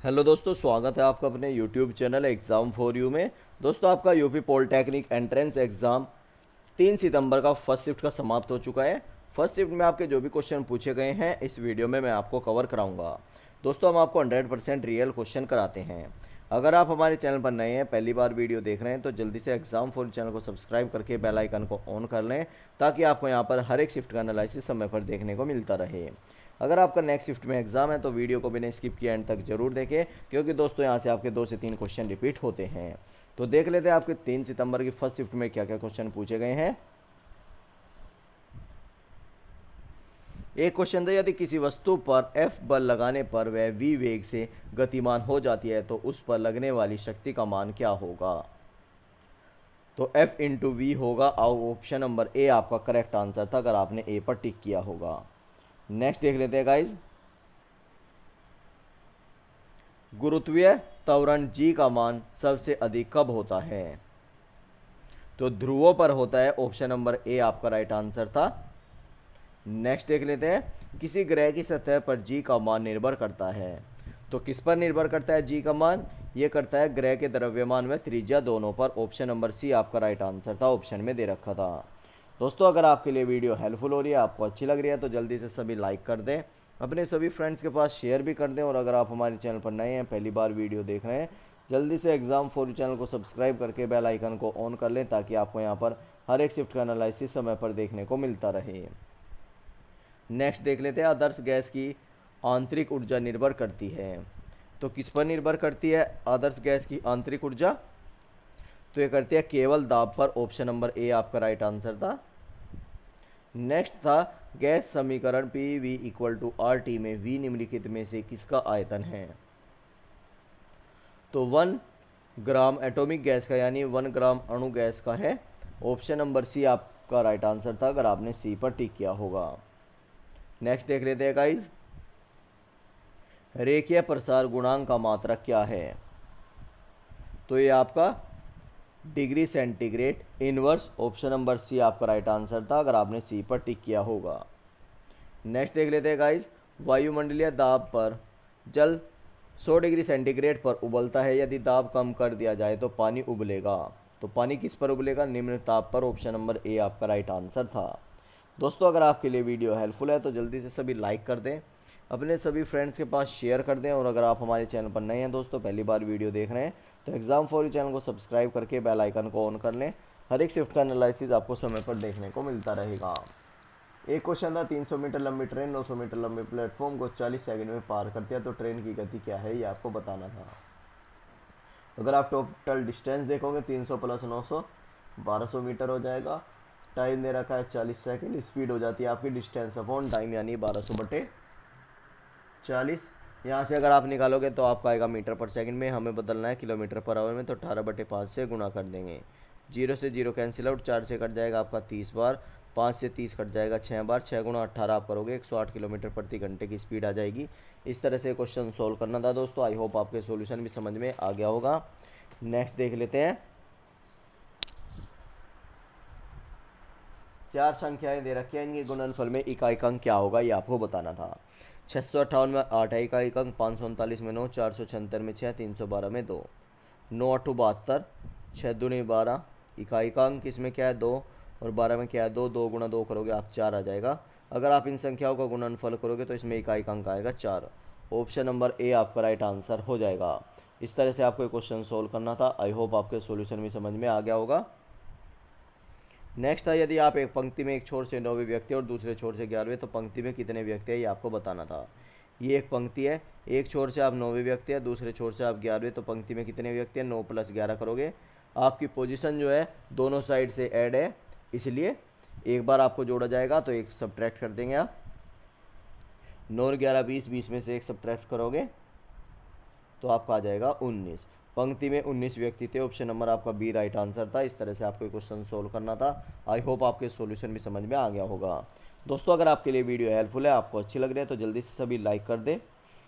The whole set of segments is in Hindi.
हेलो दोस्तों, स्वागत है आपका अपने YouTube channel exam for you में। दोस्तों, आपका यूपी पॉलिटेक्निक एंट्रेंस एग्ज़ाम 3 सितंबर का फर्स्ट शिफ्ट का समाप्त हो चुका है। फर्स्ट शिफ्ट में आपके जो भी क्वेश्चन पूछे गए हैं इस वीडियो में मैं आपको कवर कराऊंगा। दोस्तों, हम आपको 100% रियल क्वेश्चन कराते हैं। अगर आप हमारे चैनल पर नए हैं, पहली बार वीडियो देख रहे हैं, तो जल्दी से एग्ज़ाम फॉर चैनल को सब्सक्राइब करके बेल आइकन को ऑन कर लें, ताकि आपको यहाँ पर हर एक शिफ्ट का एनालिसिस समय पर देखने को मिलता रहे। अगर आपका नेक्स्ट शिफ्ट में एग्जाम है तो वीडियो को बिना स्किप किए एंड तक जरूर देखें, क्योंकि दोस्तों यहाँ से आपके 2 से 3 क्वेश्चन रिपीट होते हैं। तो देख लेते हैं आपके 3 सितंबर की फर्स्ट शिफ्ट में क्या क्या क्वेश्चन पूछे गए हैं। एक क्वेश्चन था, यदि किसी वस्तु पर F बल लगाने पर वह v वेग से गतिमान हो जाती है तो उस पर लगने वाली शक्ति का मान क्या होगा। तो F इंटू वी होगा। ऑप्शन नंबर ए आपका करेक्ट आंसर था, अगर आपने ए पर टिक किया होगा। नेक्स्ट देख लेते हैं गाइज। गुरुत्वीय त्वरण g का मान सबसे अधिक कब होता है। तो ध्रुवों पर होता है। ऑप्शन नंबर ए आपका राइट आंसर था। नेक्स्ट देख लेते हैं, किसी ग्रह की सतह पर g का मान निर्भर करता है। तो किस पर निर्भर करता है g का मान। ये करता है ग्रह के द्रव्यमान व त्रिज्या दोनों पर। ऑप्शन नंबर सी आपका राइट आंसर था, ऑप्शन में दे रखा था। दोस्तों, अगर आपके लिए वीडियो हेल्पफुल हो रही है, आपको अच्छी लग रही है, तो जल्दी से सभी लाइक कर दें, अपने सभी फ्रेंड्स के पास शेयर भी कर दें। और अगर आप हमारे चैनल पर नए हैं, पहली बार वीडियो देख रहे हैं, जल्दी से एग्ज़ाम फॉर यू चैनल को सब्सक्राइब करके बेल आइकन को ऑन कर लें, ताकि आपको यहाँ पर हर एक शिफ्ट का एनालिसिस समय पर देखने को मिलता रहे। नेक्स्ट देख लेते हैं, आदर्श गैस की आंतरिक ऊर्जा निर्भर करती है। तो किस पर निर्भर करती है आदर्श गैस की आंतरिक ऊर्जा। तो ये करती है केवल दाब पर। ऑप्शन नंबर ए आपका राइट आंसर था। नेक्स्ट था, गैस समीकरण P V equal to R T में वी निम्नलिखित में से किसका आयतन है। तो 1 ग्राम एटॉमिक गैस का, यानी 1 ग्राम अणु गैस का है। ऑप्शन नंबर सी आपका राइट आंसर था, अगर आपने सी पर टिक किया होगा। नेक्स्ट देख लेते हैं गाइज, रेखीय प्रसार गुणांक का मात्रक क्या है। तो ये आपका degree centigrade inverse. Option number C आपका राइट आंसर था, अगर आपने सी पर टिक किया होगा। नेक्स्ट देख लेते हैं गाइज, वायुमंडलीय दाब पर जल 100 डिग्री सेंटीग्रेड पर उबलता है, यदि दाब कम कर दिया जाए तो पानी उबलेगा। तो पानी किस पर उबलेगा, निम्न ताप पर। ऑप्शन नंबर ए आपका राइट आंसर था। दोस्तों, अगर आपके लिए वीडियो हेल्पफुल है तो जल्दी से सभी लाइक कर दें, अपने सभी फ्रेंड्स के पास शेयर कर दें। और अगर आप हमारे चैनल पर नए हैं दोस्तों, पहली बार वीडियो देख रहे हैं, तो एग्ज़ाम फॉर यू चैनल को सब्सक्राइब करके बेल आइकन को ऑन कर लें। हर एक शिफ्ट का एनालिसिस आपको समय पर देखने को मिलता रहेगा। एक क्वेश्चन था, 300 मीटर लंबी ट्रेन 900 मीटर लंबे प्लेटफॉर्म को 40 सेकंड में पार करती है, तो ट्रेन की गति क्या है, ये आपको बताना था। अगर आप टोटल डिस्टेंस देखोगे, 300 प्लस 900 1200 मीटर हो जाएगा। टाइम दे रखा है 40 सेकंड। स्पीड हो जाती है आपकी डिस्टेंस अपॉन टाइम, यानी 1200/40। यहाँ से अगर आप निकालोगे तो आपका आएगा मीटर पर सेकंड में, हमें बदलना है किलोमीटर पर आवर में, तो 18/5 से गुणा कर देंगे। 0 से 0 कैंसिल आउट, 4 से कट जाएगा आपका 30 बार, 5 से 30 कट जाएगा 6 बार, 6 गुणा 18 आप करोगे 108 किलोमीटर प्रति घंटे की स्पीड आ जाएगी। इस तरह से क्वेश्चन सोल्व करना था दोस्तों। आई होप आपके सॉल्यूशन भी समझ में आ गया होगा। नेक्स्ट देख लेते हैं, 4 संख्याएं दे रखी हैं, इनके गुणनफल में इकाई अंक क्या होगा, ये आपको बताना था। 658 में 8 है इकाई अंक, 539 में 9, 476 में 6, 312 में 2, 9×8 = 72, 6 दूनी 12, इकाई का अंक इसमें क्या है 2, और 12 में क्या है 2, 2 गुणा 2 करोगे आप 4 आ जाएगा। अगर आप इन संख्याओं का गुणनफल करोगे तो इसमें इकाई का अंक आएगा 4। ऑप्शन नंबर ए आपका राइट आंसर हो जाएगा। इस तरह से आपको क्वेश्चन सोल्व करना था। आई होप आपके सॉल्यूशन भी समझ में आ गया होगा। नेक्स्ट है, यदि आप एक पंक्ति में एक छोर से 9वें व्यक्ति और दूसरे छोर से 11वें, तो पंक्ति में कितने व्यक्ति हैं, ये आपको बताना था। ये एक पंक्ति है, एक छोर से आप 9वें व्यक्ति है, दूसरे छोर से आप 11वें, तो पंक्ति में कितने व्यक्ति हैं, 9 + 11 करोगे। आपकी पोजीशन जो है दोनों साइड से ऐड है, इसलिए एक बार आपको जोड़ा जाएगा, तो एक सब्ट्रैक्ट कर देंगे आप। 9 और 11 20, 20 में से एक सब्ट्रैक्ट करोगे तो आपका आ जाएगा 19। पंक्ति में 19 व्यक्ति थे। ऑप्शन नंबर आपका बी राइट आंसर था। इस तरह से आपको क्वेश्चन सोल्व करना था। आई होप आपके सॉल्यूशन भी समझ में आ गया होगा। दोस्तों, अगर आपके लिए वीडियो हेल्पफुल है, आपको अच्छी लग रही है, तो जल्दी से सभी लाइक कर दें,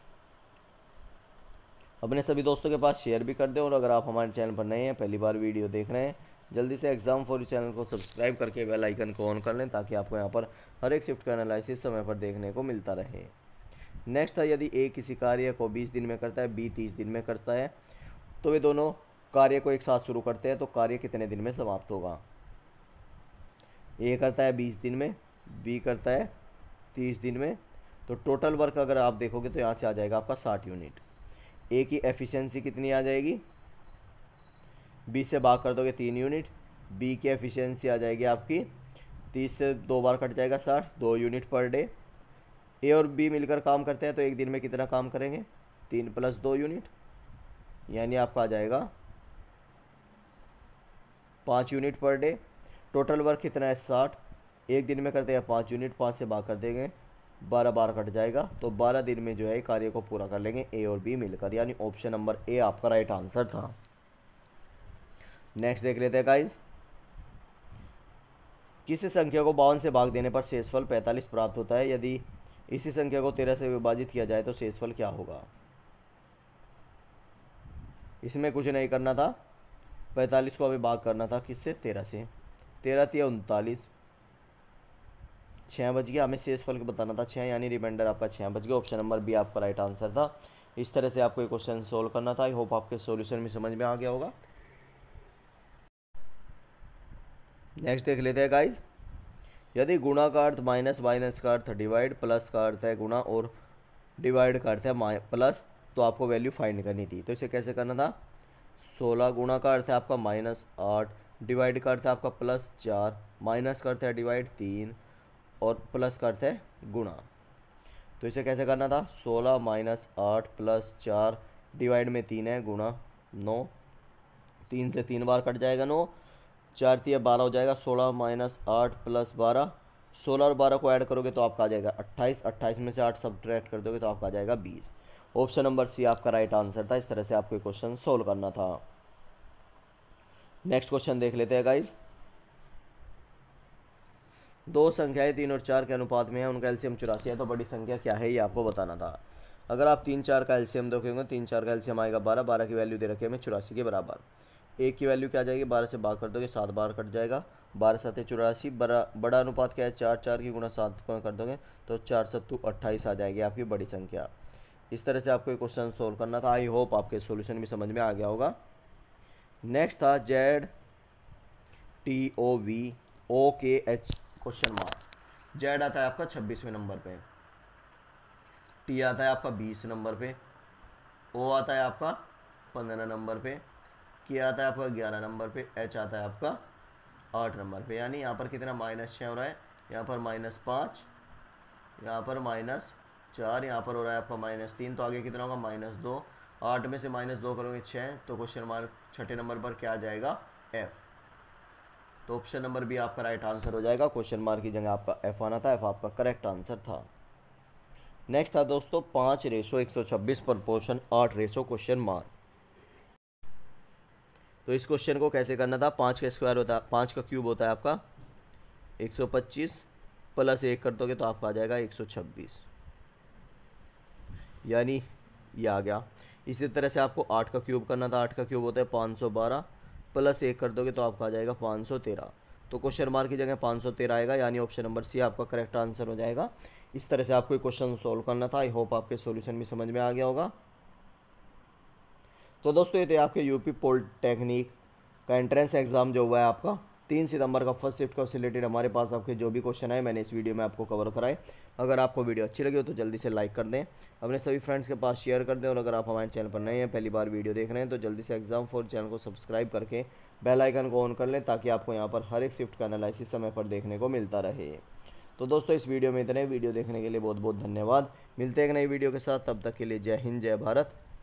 अपने सभी दोस्तों के पास शेयर भी कर दें। और अगर आप हमारे चैनल पर नए हैं, पहली बार वीडियो देख रहे हैं, जल्दी से एग्ज़ाम फॉर यू चैनल को सब्सक्राइब करके बेल आइकन को ऑन कर लें, ताकि आपको यहाँ पर हर एक शिफ्ट का एनालिसिस समय पर देखने को मिलता रहे। नेक्स्ट था, यदि ए किसी कार्य को 20 दिन में करता है, बी 30 दिन में करता है, तो वे दोनों कार्य को एक साथ शुरू करते हैं, तो कार्य कितने दिन में समाप्त होगा। ए करता है 20 दिन में, बी करता है 30 दिन में, तो टोटल वर्क अगर आप देखोगे तो यहाँ से आ जाएगा आपका 60 यूनिट। ए की एफिशिएंसी कितनी आ जाएगी, बी से भाग कर दोगे 3 यूनिट, बी की एफिशिएंसी आ जाएगी आपकी 30 से 2 बार कट जाएगा 60, 2 यूनिट पर डे। ए और बी मिलकर काम करते हैं तो एक दिन में कितना काम करेंगे, 3 + 2 यूनिट, यानी आपका आ जाएगा 5 unit per day. Total work कितना है 60, एक दिन में करते हैं 5 यूनिट, 5 से भाग कर देंगे 12 बार कट जाएगा, तो 12 दिन में जो है कार्य को पूरा कर लेंगे ए और बी मिलकर, यानी ऑप्शन नंबर ए आपका राइट आंसर था। नेक्स्ट देख लेते हैं गाइज, किसी संख्या को 52 से भाग देने पर शेषफल 45 प्राप्त होता है, यदि इसी संख्या को 13 से विभाजित किया जाए तो शेषफल क्या होगा। इसमें कुछ नहीं करना था, 45 को हमें भाग करना था किससे, 13 से, 13 × 39, 6 बच गया, हमें शेषफल को बताना था 6, यानी रिमाइंडर आपका 6 बच गया। ऑप्शन नंबर बी आपका राइट आंसर था। इस तरह से आपको ये क्वेश्चन सोल्व करना था। आई होप आपके सॉल्यूशन भी समझ में आ गया होगा। नेक्स्ट देख लेते हैं गाइज, यदि गुणा का अर्थ माइनस, माइनस का अर्थ डिवाइड, प्लस का अर्थ है गुणा और डिवाइड का अर्थ है प्लस, तो आपको वैल्यू फाइंड करनी थी। तो इसे कैसे करना था, 16 गुणा का अर्थ है आपका -8, डिवाइड का अर्थ है आपका +4, माइनस का अर्थ है डिवाइड 3 और प्लस का अर्थ है गुणा। तो इसे कैसे करना था, 16 - 8 + 4 डिवाइड में 3 है गुणा 9, 3 से 3 बार कट जाएगा 9, 4 × 12 हो जाएगा, 16 - 8 + 12, 16 और 12 को ऐड करोगे तो आपका आ जाएगा 28, 28 में से 8 सब्ट्रैक्ट कर दोगे तो आपका आ जाएगा 20। ऑप्शन नंबर सी आपका राइट आंसर था। इस तरह से आपको क्वेश्चन सोल्व करना था। नेक्स्ट क्वेश्चन देख लेते हैं गाइज, दो संख्याएं 3 और 4 के अनुपात में है, उनका एलसीएम 84 है, तो बड़ी संख्या क्या है ये आपको बताना था। अगर आप 3 4 का एलसीएम देखोगे, 3 4 का एलसीएम आएगा 12, 12 की वैल्यू दे रखी है हमें 84 के बराबर। एक की वैल्यू क्या आ जाएगी, 12 से भाग कर दोगे 7 बार कट जाएगा, 12 7 84, बड़ा अनुपात क्या है 4, 4 की गुणा 7 कर दोगे तो 4 7 28 आ जाएगी आपकी बड़ी संख्या। इस तरह से आपको क्वेश्चन सोल्व करना था। आई होप आपके सॉल्यूशन भी समझ में आ गया होगा। नेक्स्ट था ZTOVOKH क्वेश्चन मार्क। जेड आता है आपका 26वें नंबर पे, टी आता है आपका 20 नंबर पे, ओ आता है आपका 15 नंबर पे, के आता है आपका 11 नंबर पे, एच आता है आपका 8 नंबर पे। यानी यहाँ पर कितना -6 हो रहा है, यहाँ पर -5, यहाँ पर -4, यहाँ पर हो रहा है आपका -3, तो आगे कितना होगा -2, 8 में से -2 करोगे 6, तो क्वेश्चन मार्क छठे नंबर पर क्या आ जाएगा, एफ। तो ऑप्शन नंबर बी आपका राइट आंसर हो जाएगा। क्वेश्चन मार्क की जगह आपका एफ आना था, एफ आपका करेक्ट आंसर था। नेक्स्ट था दोस्तों 5:126 प्रपोर्शन 8 क्वेश्चन मार्क। तो इस क्वेश्चन को कैसे करना था, 5 का स्क्वायर होता है, 5 का क्यूब होता है आपका 125, प्लस 1 कर दोगे तो आपका आ जाएगा 126, यानी ये आ गया। इसी तरह से आपको 8 का क्यूब करना था, 8 का क्यूब होता है 512, प्लस 1 कर दोगे तो आपका आ जाएगा 513। तो क्वेश्चन मार्क की जगह 513 आएगा, यानी ऑप्शन नंबर सी आपका करेक्ट आंसर हो जाएगा। इस तरह से आपको क्वेश्चन सोल्व करना था। आई होप आपके सॉल्यूशन भी समझ में आ गया होगा। तो दोस्तों ये थे आपके यूपी पॉलिटेक्निक का एंट्रेंस एग्जाम जो हुआ है आपका 3 सितंबर का फर्स्ट शिफ्ट का रिलेटेड। हमारे पास आपके जो भी क्वेश्चन आए मैंने इस वीडियो में आपको कवर कराए। अगर आपको वीडियो अच्छी लगी हो तो जल्दी से लाइक कर दें, अपने सभी फ्रेंड्स के पास शेयर कर दें, और अगर आप हमारे चैनल पर नए हैं, पहली बार वीडियो देख रहे हैं, तो जल्दी से एग्जाम फॉर चैनल को सब्सक्राइब करके बेल आइकन को ऑन कर लें, ताकि आपको यहाँ पर हर एक शिफ्ट का एनालिसिस समय पर देखने को मिलता रहे। तो दोस्तों इस वीडियो में इतने, वीडियो देखने के लिए बहुत बहुत धन्यवाद। मिलते हैं एक नई वीडियो के साथ, तब तक के लिए जय हिंद, जय भारत,